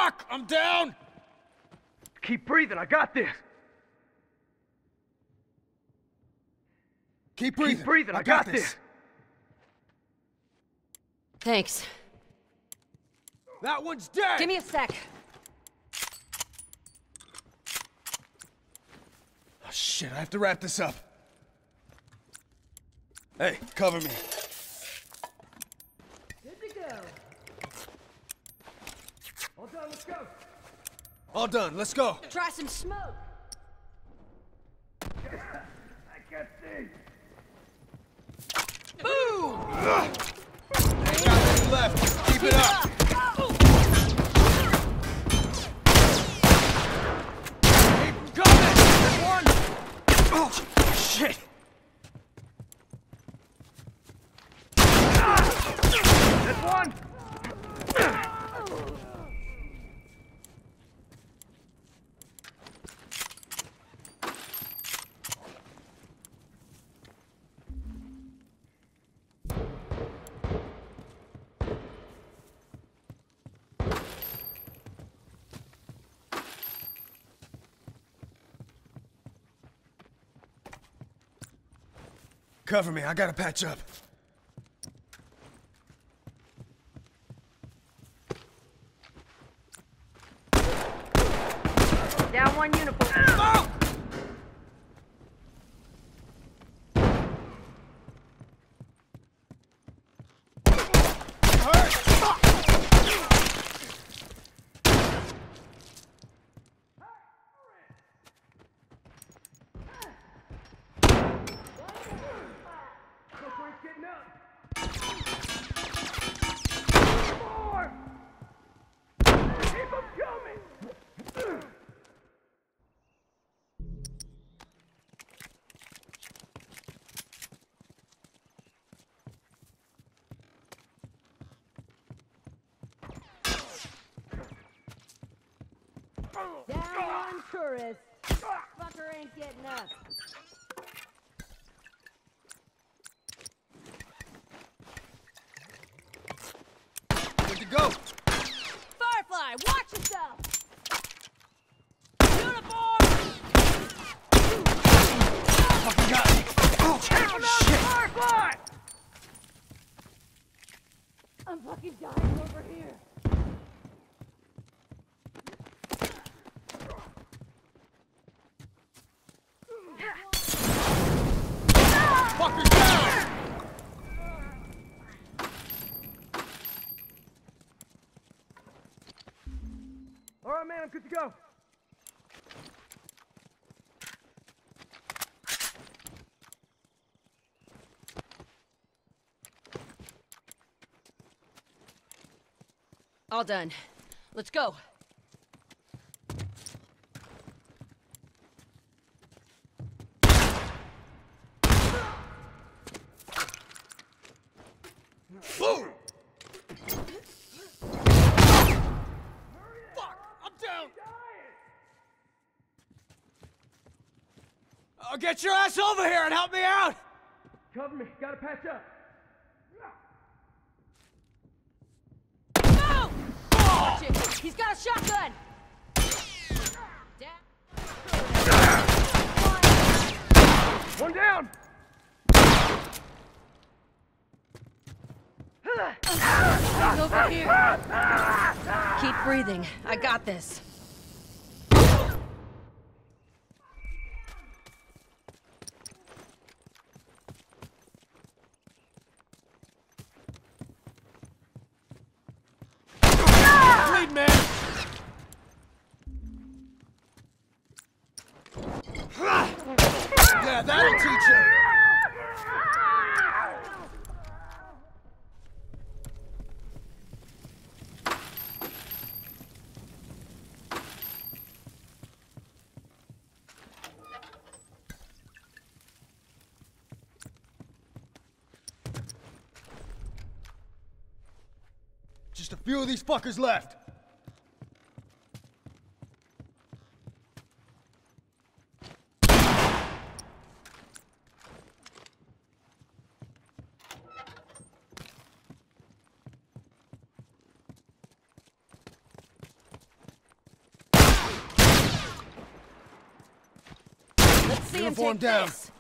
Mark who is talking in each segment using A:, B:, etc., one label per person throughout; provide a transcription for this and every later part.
A: Fuck! I'm down!
B: Keep breathing, I got this.
A: Keep breathing.
B: Keep breathing, I got this.
C: Thanks.
A: That one's dead!
C: Give me a sec.
A: Oh shit, I have to wrap this up. Hey, cover me.
C: Good to go.
B: All done, let's go.
A: All done, let's go.
C: Try some smoke.
B: I can't see.
C: Boom!
A: Ain't got any left. Keep it up. Keep 'em coming! There's one! Oh, shit!
B: That's one.
A: Cover me, I gotta patch up.
C: Down one uniform.
A: Oh!
B: Look where it's getting up. More! Keep 'em coming!
C: Down one tourist. Fucker ain't getting up.
A: Good to go.
C: Firefly, watch yourself! Uniform!
A: Fucking got me. Oh, shit.
B: Firefly!
C: I'm fucking dying over here.
A: Fucker's down!
B: All right, man, I'm good to go.
C: All done. Let's go.
A: Boom! Fuck! I'm down! Get your ass over here and help me out!
B: Cover me, gotta patch up.
C: Go! Watch it. He's got a shotgun.
B: One down!
C: He's over here. Keep breathing. I got this.
A: Bleed, man! Yeah, that'll teach you! Just a few of these fuckers left.
C: see him
A: Uniform
C: take
A: down.
C: this.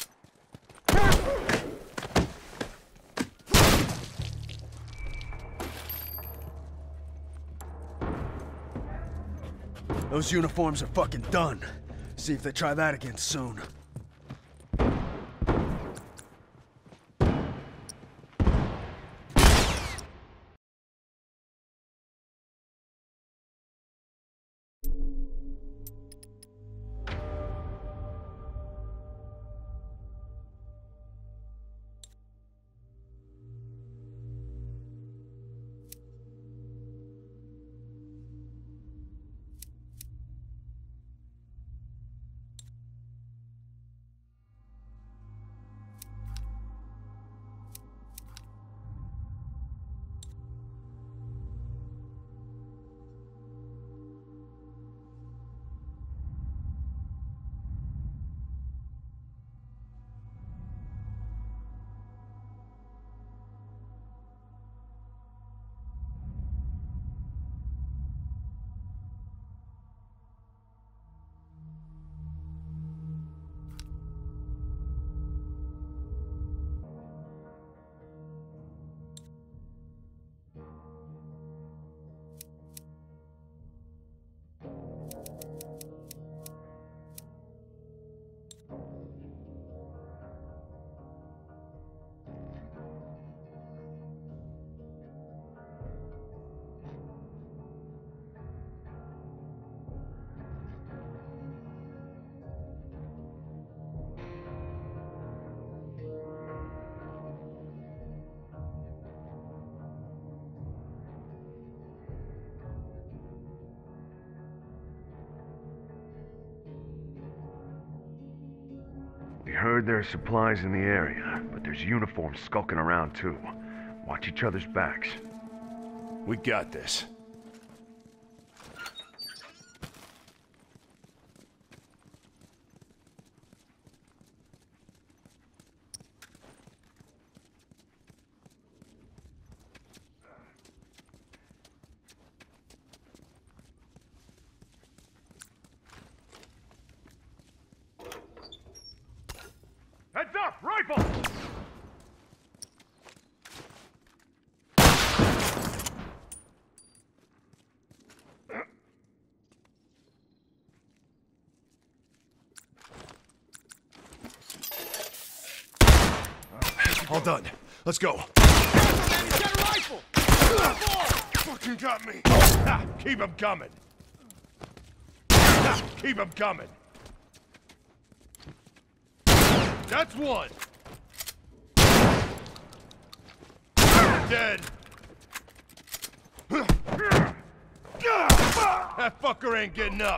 A: Those uniforms are fucking done. See if they try that again soon.
D: We heard there are supplies in the area, but there's uniforms skulking around too. Watch each other's backs.
E: We got this.
D: Heads up! Rifle!
E: All done. Let's go.
A: Get a rifle!
E: Fucking got me. Ha, keep him coming. Ha, keep him coming. That's one. Dead. That fucker ain't getting up.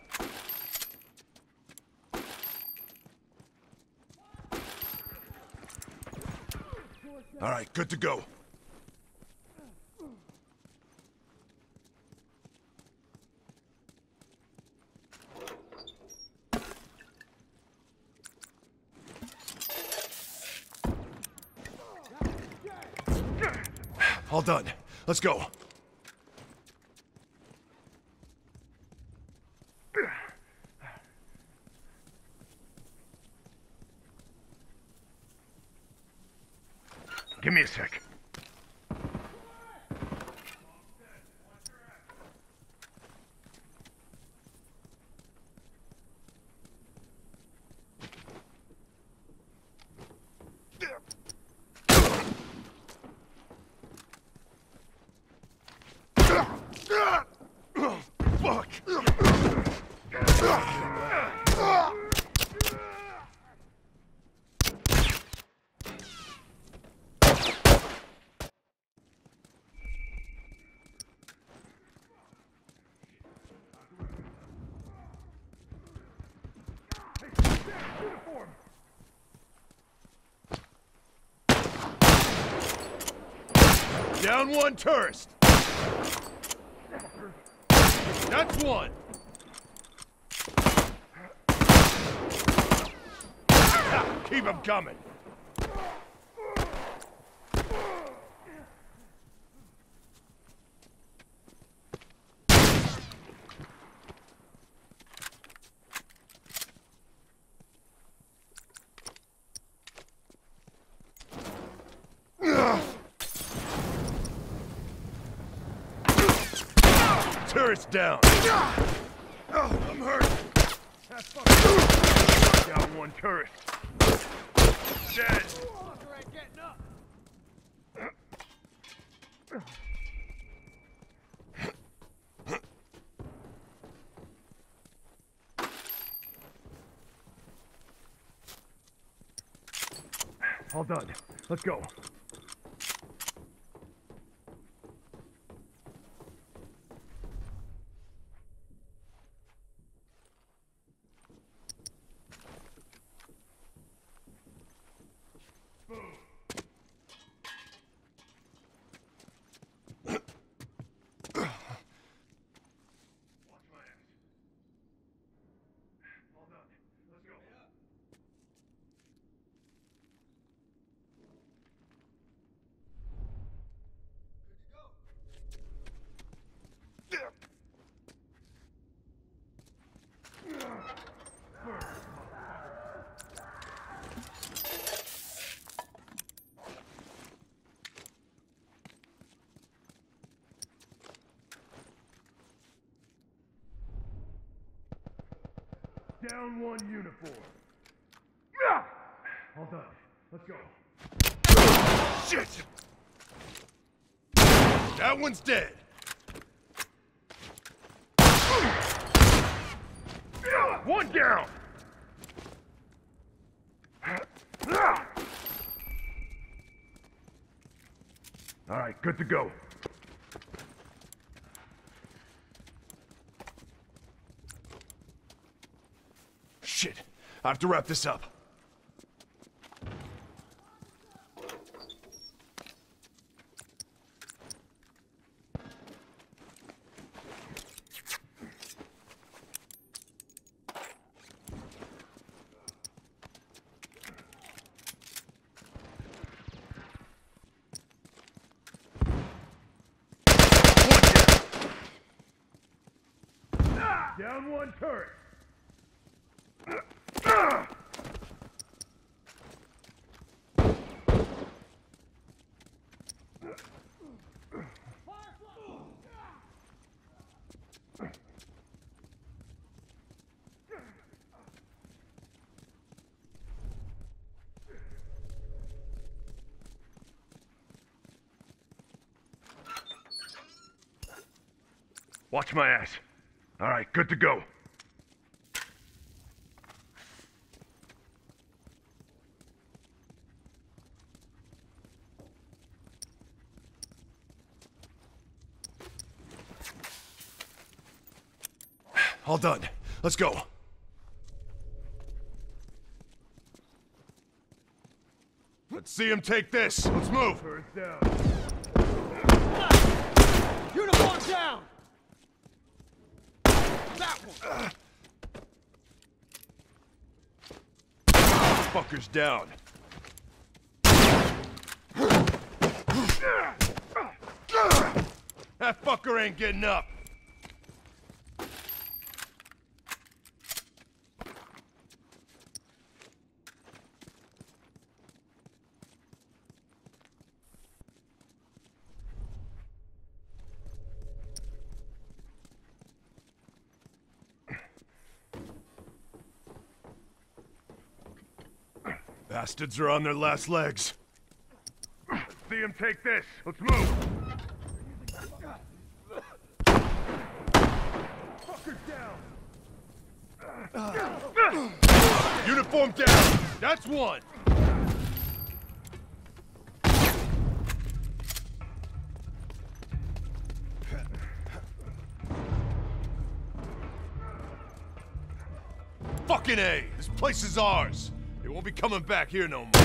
E: All right, good to go. All done. Let's go.
D: Give me a sec.
E: Fuck! Down one tourist. That's one. Keep him coming. turret's down. I'm hurt.
D: Down one turret. Dead.
A: Fucker ain't getting up.
D: All done. Let's go.
B: Down one uniform. All done. Let's go.
E: Shit! That one's dead.
D: One down! All right, good to go.
E: Shit. I have to wrap this up.
B: Down one turret.
D: Watch my ass. All right, good to go.
E: All done. Let's go. Let's see him take this. Let's move.
B: Turret's down.
A: Uniform down! That one!
E: Fucker's down. That fucker ain't getting up. Bastards are on their last legs.
D: See him take this. Let's move.
B: Fucker's down.
E: Uniform down. That's one. Fucking A. This place is ours. They won't be coming back here no more.